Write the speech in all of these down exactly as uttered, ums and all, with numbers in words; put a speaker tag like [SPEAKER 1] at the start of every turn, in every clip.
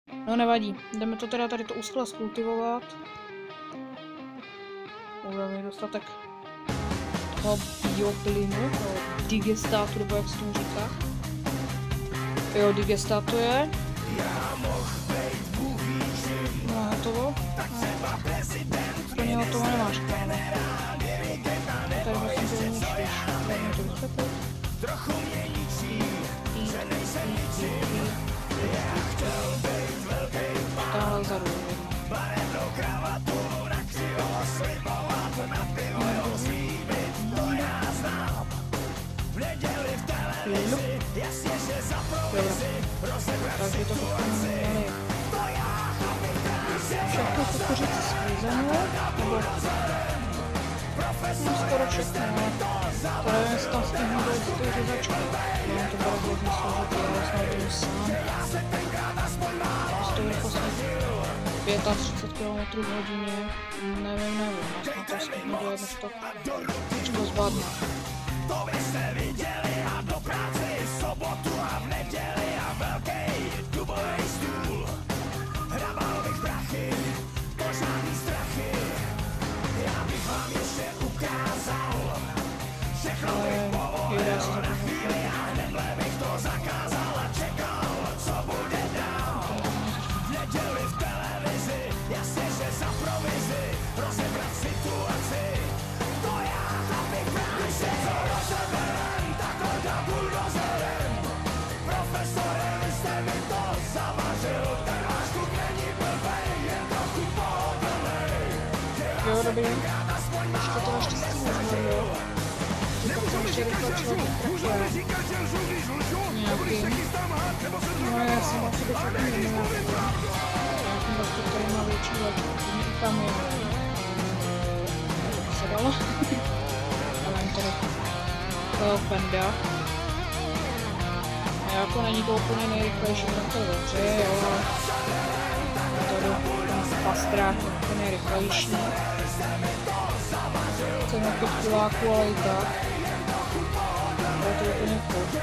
[SPEAKER 1] No nevadí, jdeme to teda tady to uschle zkultivovat. Budeme dostatek toho bioplynu, toho digestátu, nebo jak se tomu říká. Jo, digestát to je. No, hotovo. Úplně hotovo nemáš, kámo. Tady vlastně to umíš, víš. Dejme to vysvětlit. Táhle vzadu. Dobrá. Takže to všechno měli. Všechno kukuřici sklízenou, nebo no, skoro všechno, ale to nevím, jestli tam stihnu dojít do té řezačky. Mám to bude hodně složitý, ale snad budu sám. Prostě rychlost třicet pět kilometrů v hodině, nevím, nevím, já snad to stihnu dojet, než to všechno zvládne. To byste viděli a do práce i v sobotu a v neděli a velký dubovej stůl. Hrabal bych prachy, požádný strachy, já bych vám ještě ukázal. Všechno bych povolil na chvíli a hnedle bych to zakázal a čekal, co bude dál. V neděli v televizi, jasně, že za provizi, rozebrat situaci. To já tam bych právě se to rozeberem, takhle da buldozerem. Profesore, vy jste mi to zavařil, ten váš kluk není blbej, jen trochu pohodlnej. Jo, dobrý. Ještě to ještě stihnu, jo. Teď jsem ještě rychle člověk trafil. Nějaký. No já jsem asi bych taky neměla. Nějaký vlastně tady má větší vlečku, tam je. To by se dalo. Ale jen tady. To je Fenda. A jako není to úplně nejrychlejší, tak to je dobře, jo. Tady ten pastrák je to nejrychlejší. Chceme pět kiláků, ale i tak. Ale to je úplně furt.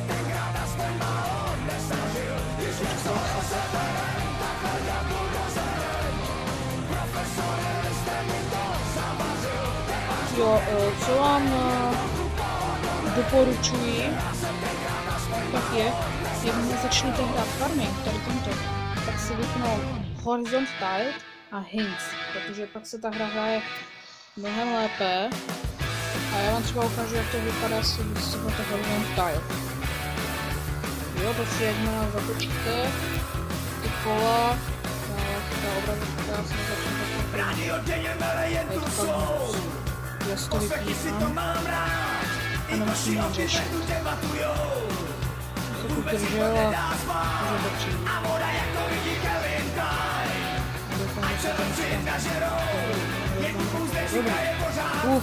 [SPEAKER 1] Jo, co vám doporučuji, tak je, jakmile začnete hrát farming, tady tento, tak si vypnout Horizon Tile a Hints, protože pak se ta hra hraje mnohem lépe. A já vám třeba ukážu, jak to vypadá, když si to Horizon Tile. Jo, to si jakmile zatočíte, ty kola, ta obrazovka se začne takhle já si to vypínám a nemusím nic řešit. Se tu držel a můžu to přijít. Doufám, že se ten stane. Uf.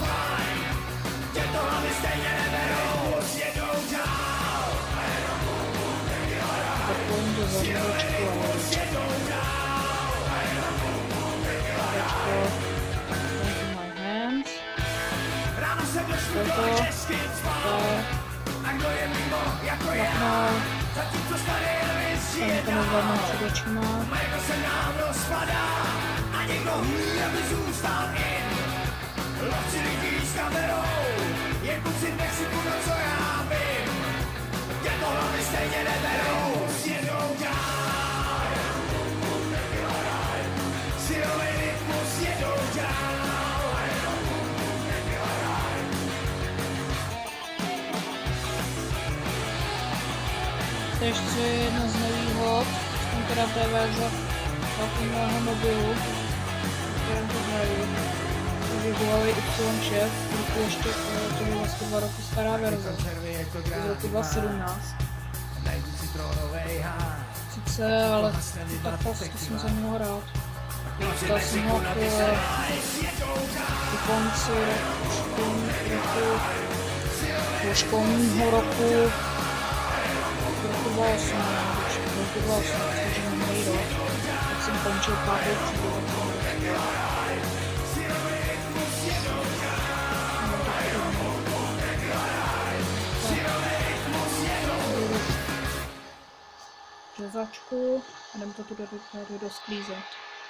[SPEAKER 1] Zapojím do zadečku a zadečko. Toto, to je, lapnou, tam to nezvládnou před očima. To je ještě jedna z nevýhod, jsem teda té verze mého mobilu, kterém to hraju. Takže Huawei Y šest, to je ještě to je vlastně dva roky stará verze, z roku dva tisíce sedmnáct. Sice, ale tak prostě jsem za něho hrát. Dostal jsem ho k konci roku, školního roku, roku dva tisíce osm, roku dva tisíce osm, takže minulý rok, tak jsem končil pátou třídu. řezačku a jdem to tu tady dosklízet.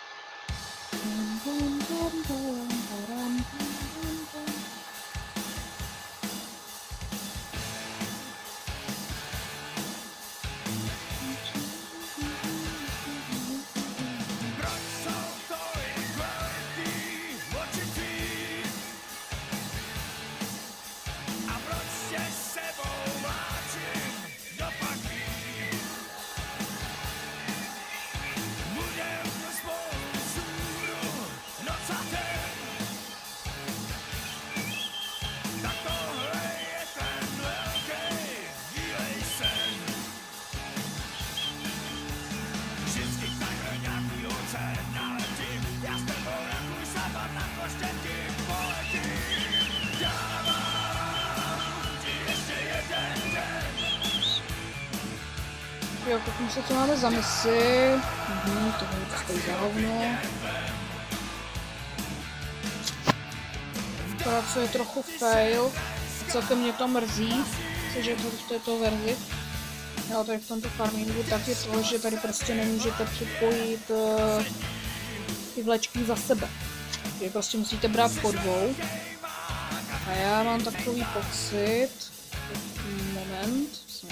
[SPEAKER 1] Jo, kouknu se, co máme za misi. Mhm, tohle to stojí za hovno. Akorát co je trochu fail. Celkem mě to mrzí, což je to v této verzi. Jo, tady v tomto farmingu tak je to, že tady prostě nemůžete připojit uh, ty vlečky za sebe. Že prostě musíte brát po dvou. A já mám takový pocit. Moment.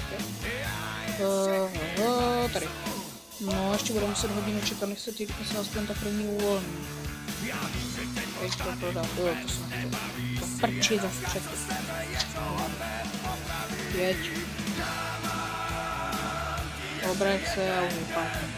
[SPEAKER 1] Uh, uh, tady. No, ještě budu muset hodinu čekat, než se ty se aspoň ta první uvolní. Jak to prodat? Jo, to jsem to. To prčí za střechu. Jeď. Obrať se a už vypadne.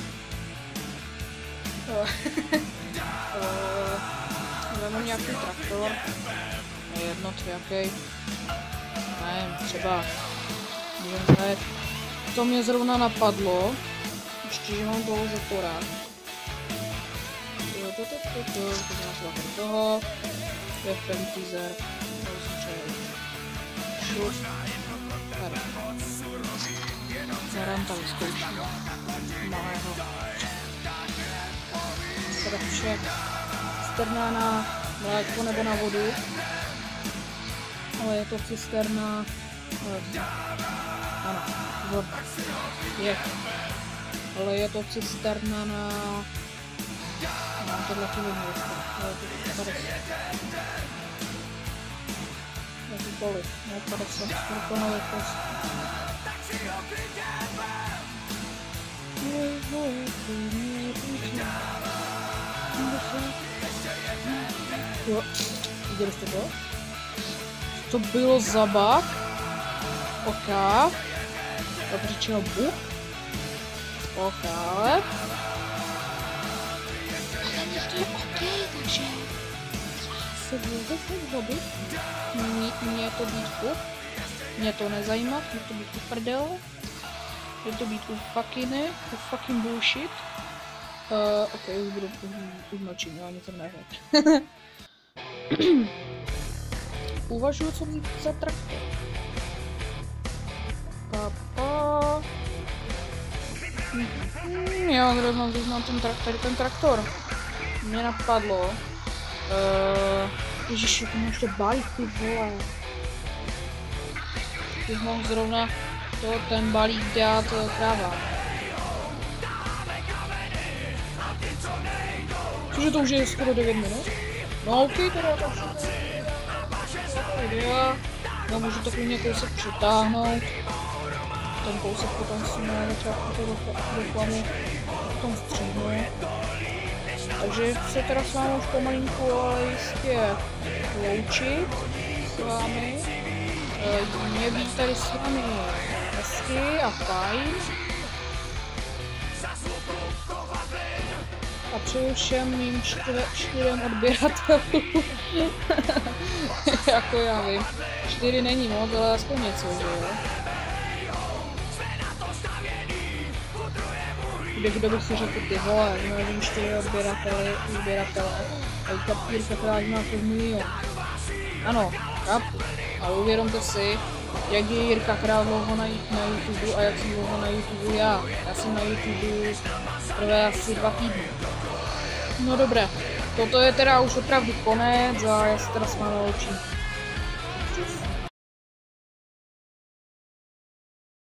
[SPEAKER 1] Vemu nějaký traktor. Jedno, tři, jaký. Ne, třeba. Můžeme zajet. To mě zrovna napadlo. Ještě, že mám pouze to rád. Toho. Je femtizer. Šup. Tady. Zaranta vyzkouším. Malého. Srpšek. Cisterna na mléko nebo na vodu. Ale je to cisterna. Ano, voda. Je. Ale je to cisterna na... Mám tohle tu vodu. Ale je to padesát. Jakýkoliv. Ne, padesát. Skoro na velikost. Jo, viděli jste to? To bylo za bug. Ok. Dobře, čeho bug? Ok. Ale to je ok, takže já se vůbec nezvobit. Mě to být bug. Mě to nezajímat, mě to být u prdele. Mě to být u fuckiny, u fucking bullshit. Uh, ok, už budu, už mlčím, já nic neřekl. Uvažuji, co vzít za traktor. Papa. Hmm, já zrovna vyznám ten traktor, ten traktor. Mě napadlo. Uh, Ježiši, to má ještě balík, ty vole. Bych mohl zrovna to, ten balík dělat kráva. Cože to už je skoro devět minut? No ok, teda tak videa. Já můžu to klidně kousek přitáhnout. Ten kousek potom si na začátku toho reklamu potom stříhnu. Takže se teda s vámi už pomalinku, ale jistě loučit s vámi. Mě být tady s vámi hezky a fajn. A přeju všem mým čtyřem odběratelům. Jako já vím. Čtyři není moc, ale aspoň něco, že jo. Kdo bych si řekl, ty vole, nevím, čtyři odběratele, odběratele. A kapírka, která má půl milion. Ano, chápu. Ale uvědomte si, jak je Jirka Král dlouho na, na YouTube a jak jsem dlouho na YouTube já. Já jsem na YouTube prvé asi dva týdny. No dobré, toto je teda už opravdu konec a já se teda s vámi loučím.